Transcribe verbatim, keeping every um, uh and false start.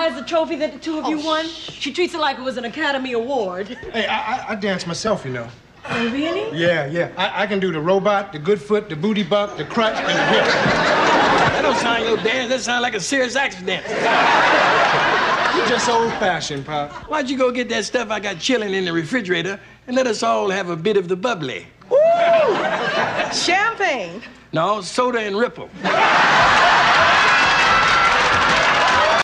prize, the trophy that the two of you oh, won? She treats it like it was an Academy Award. Hey, I, I, I dance myself, you know. Oh, really? Yeah, yeah. I, I can do the robot, the good foot, the booty buck, the crutch, and the whip. That don't sound like your dance. That sounds like a serious accident. You're just old-fashioned, Pop. Why'd you go get that stuff I got chilling in the refrigerator and let us all have a bit of the bubbly? Ooh! Champagne. No, soda and Ripple.